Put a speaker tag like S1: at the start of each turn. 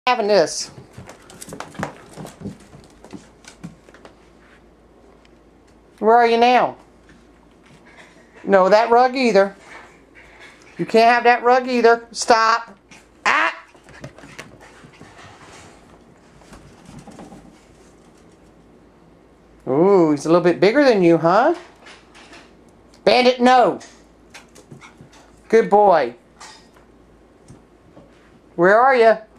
S1: Having this. Where are you now? No, that rug either. You can't have that rug either. Stop. Ah! Ooh, he's a little bit bigger than you, huh? Bandit, no. Good boy. Where are you?